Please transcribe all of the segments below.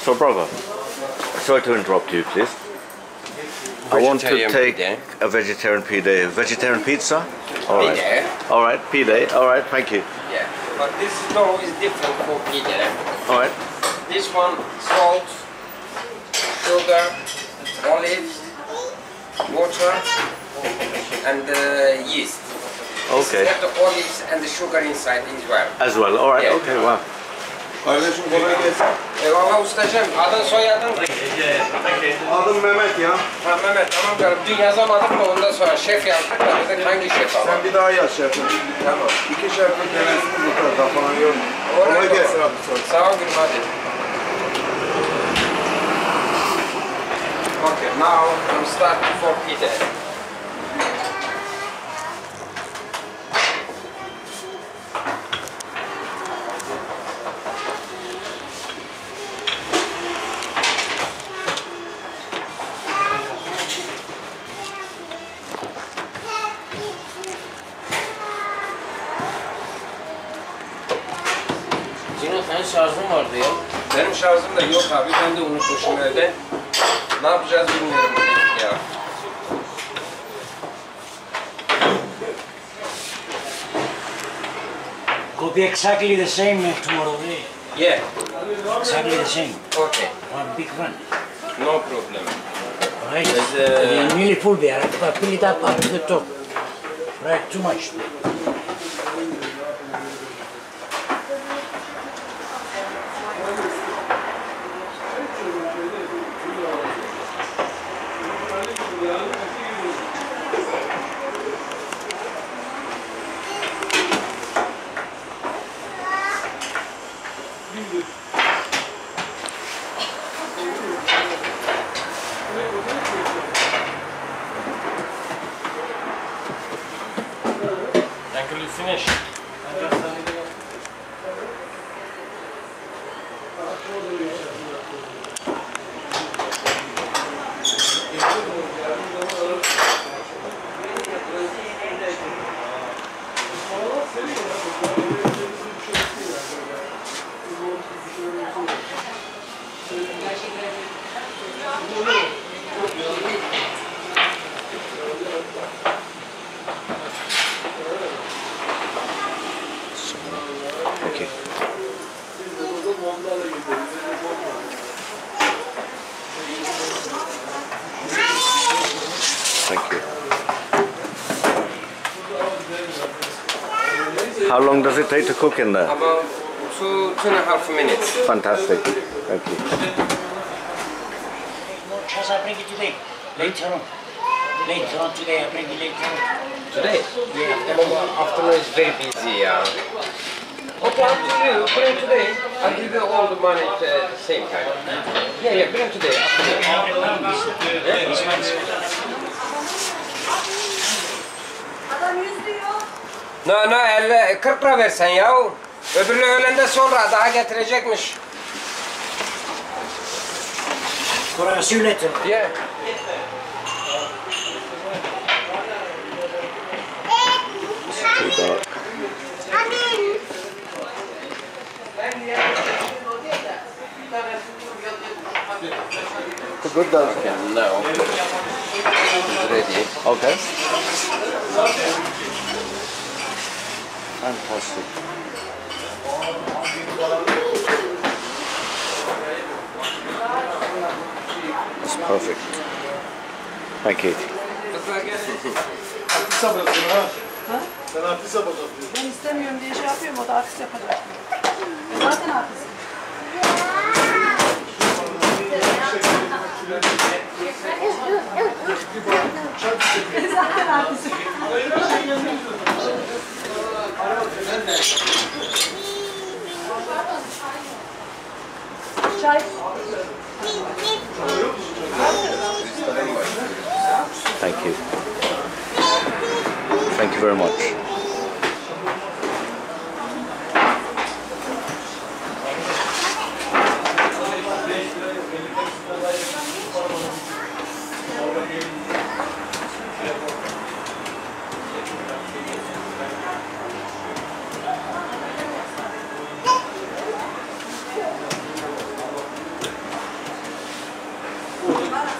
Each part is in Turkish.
So, brother, sorry to interrupt you, please. I want to take a vegetarian pide. Vegetarian pizza? All right. Pide? All right, pide. All right, thank you. Yeah, but this dough is different for pide. All right. This one, salt, sugar, olives, water, and yeast. Okay. You have the olives and the sugar inside as well. As well, all right, Yeah. okay, wow. Kardeşim kolay gelsin. Eyvallah ustacığım. Adın soyadın? Adım Mehmet ya. Ha Mehmet, tamam canım. Dün yazamadık da ondan sonra şef yazdık da dedik hangi şef alalım? Sen bir daha yaz şefim. Tamam. İki şefim denesiniz bu kadar falan yok. Oraya Kolay doğru. gelsin abi sonra. Sağ ol gülüm hadi. Okay, now I'm starting for pide. Cino senin şarjın vardı ya. Benim şarjım da yok abi, ben de unutmuşum evde. Ne yapacağız bilmiyorum ya. Could be exactly the same tomorrow, eh? Yeah, Exactly the same. okay, One big one. no problem. Right? There's, We are nearly full there. I have to fill it up to the top. Right, too much. Until you finish. Thank you. Thank you. How long does it take to cook in there? About 2.5 minutes. Fantastic. Thank you. More chance I bring it today. Later on. Later on today, I bring it later on. Today? Yeah, Afternoon is very busy, yeah. Okay, up to you. Bring today. I'll give you all the money at the same time. Yeah, bring today. this one's Adam 100 diyor. No, 40 lira versen ya. Öbürü öğlende sonra daha getirecekmiş. for see you later. Yeah. Too dark. Good done. Okay, now it's ready. Okay. Fantastic. That's perfect. Thank you. Artist yapıyorsun ha. Sen artist yapacaksın. Ben istemiyorum diye şey yapıyorum, o da artist yapacak. Zaten artist. Zaten artist. Çay. Thank you. Thank you very much.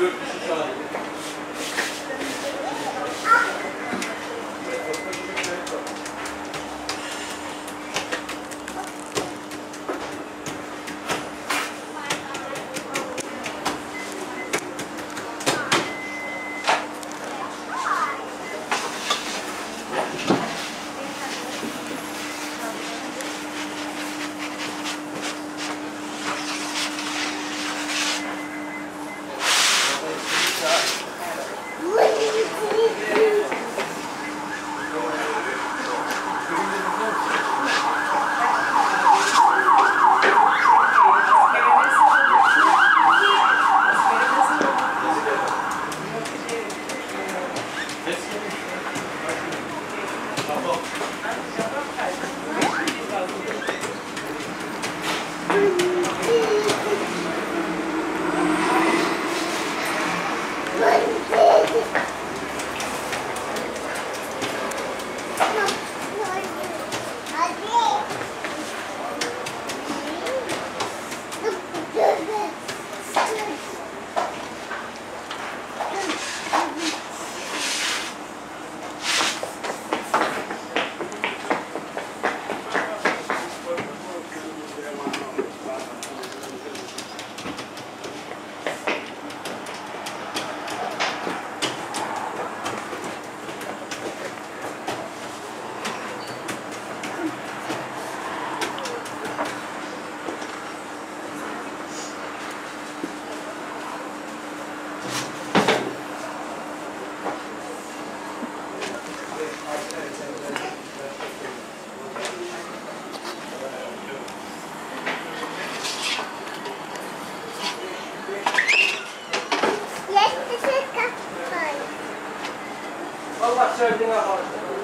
Vallahi söylediğine bak.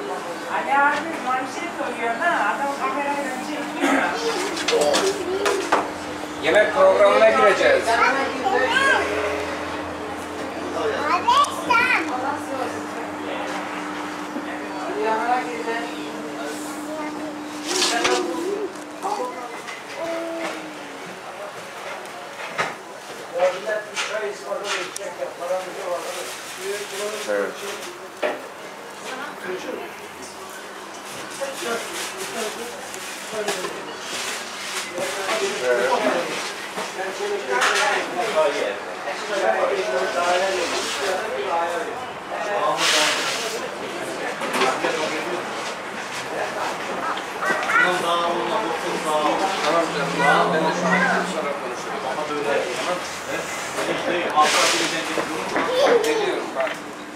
Ali abi manşet koyuyor ha. Adam kamerayla çekiyor. Yemek programına gireceğiz. Yanına girdi. Evet. Tamam canım. Ben de sonra konuşurum. Geliyorum bak.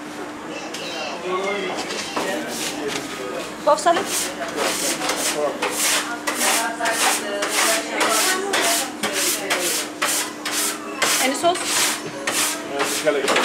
Bofsalık. Any sauce?